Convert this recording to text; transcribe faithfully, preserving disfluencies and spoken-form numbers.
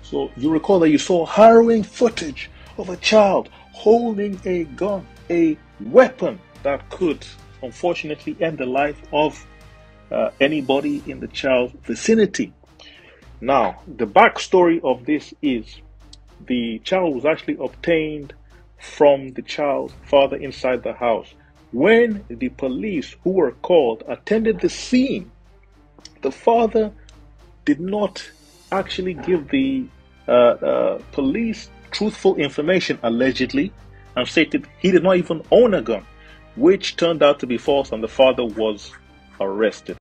So you recall that you saw harrowing footage of a child holding a gun, a weapon that could unfortunately end the life of uh, anybody in the child's vicinity. Now, the backstory of this is the child was actually obtained from the child's father inside the house. When the police who were called attended the scene, the father did not actually give the uh, uh, police truthful information, allegedly, and stated he did not even own a gun, which turned out to be false, and the father was arrested.